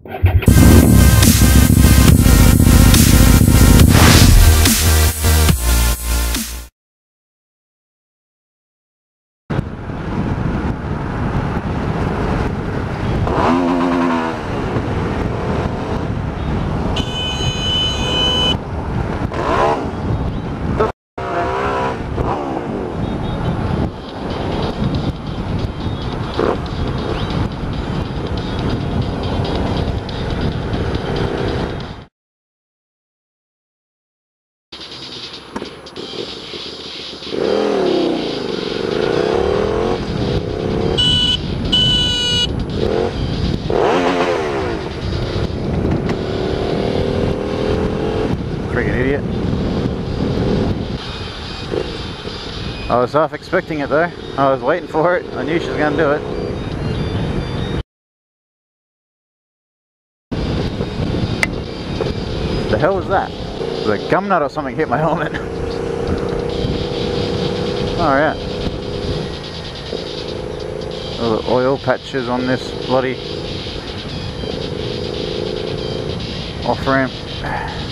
Freaking idiot. I was half expecting it though. I was waiting for it. I knew she was going to do it. The hell was that? The gum nut or something hit my helmet. Oh yeah. All the oil patches on this bloody off ramp.